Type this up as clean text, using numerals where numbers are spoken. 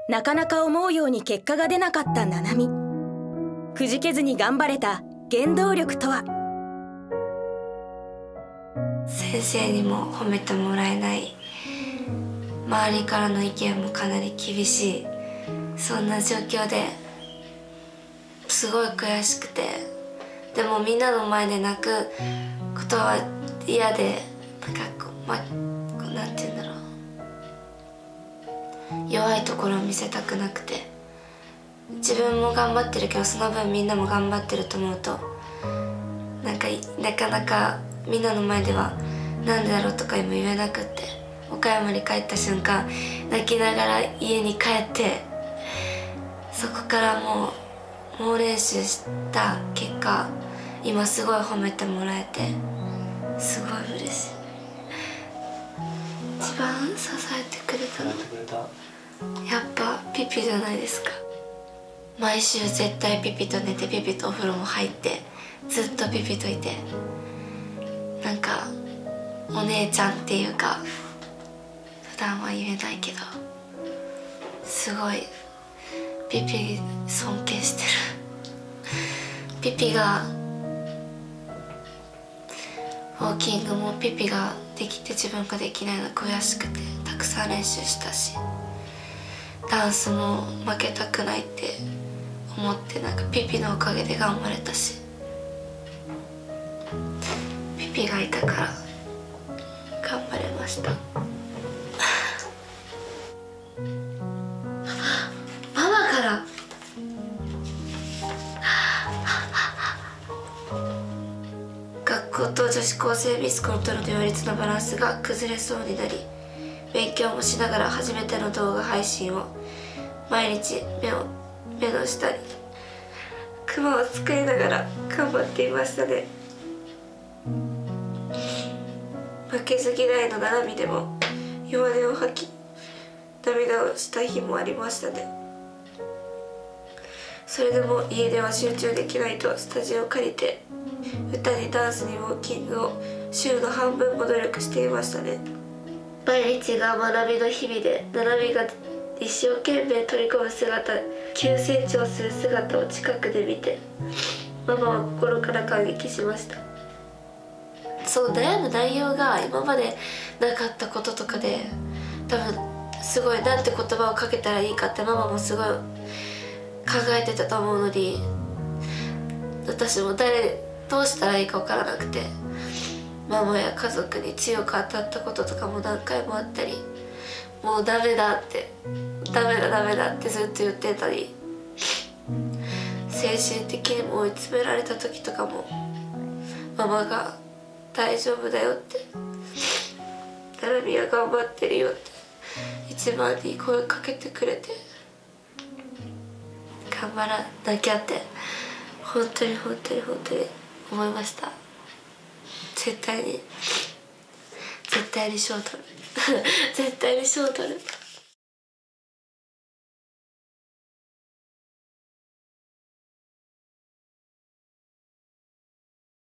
なかなか思うように結果が出なかったななみ。くじけずに頑張れた原動力とは。 先生にも褒めてもらえない、周りからの意見もかなり厳しい、そんな状況ですごい悔しくて、でもみんなの前で泣くことは嫌で、なんて言うんだろう、弱いところを見せたくなくて、自分も頑張ってるけどその分みんなも頑張ってると思うと、なかなかみんなの前ではなんでだろうとかも言えなくって、岡山に帰った瞬間泣きながら家に帰って、そこから猛練習した結果今すごい褒めてもらえてすごい嬉しい。一番支えてくれたのやっぱピピじゃないですか。毎週絶対ピピと寝て、ピピとお風呂も入って、ずっとピピといて、なんかお姉ちゃんっていうか普段は言えないけどすごいピピ尊敬してる。ピピがウォーキングもピピができて自分ができないの悔しくてたくさん練習したし、ダンスも負けたくないって思って、ピピのおかげで頑張れたし、ピピがいたから頑張れました。ママから学校と女子高生ミスコンとの両立のバランスが崩れそうになり、勉強もしながら初めての動画配信を毎日目の下にクマを作りながら頑張っていましたね。負けず嫌いのななみでも弱音を吐き涙をした日もありましたね。それでも家では集中できないとスタジオを借りて歌にダンスにウォーキングを週の半分も努力していましたね。毎日が学びの日々で、ななみが一生懸命取り組む姿、急成長する姿を近くで見て、ママは心から感激しました。そう悩む内容が今までなかったこととかで、多分すごいなんて言葉をかけたらいいかってママもすごい考えてたと思うのに、私もどうしたらいいか分からなくて、ママや家族に強く当たったこととかも何回もあったり、もうダメだってずっと言ってたり、精神的にも追い詰められた時とかもママが大丈夫だよって、ななみは頑張ってるよって一番に声かけてくれて、頑張らなきゃって本当に思いました。絶対に賞取る絶対に賞取る。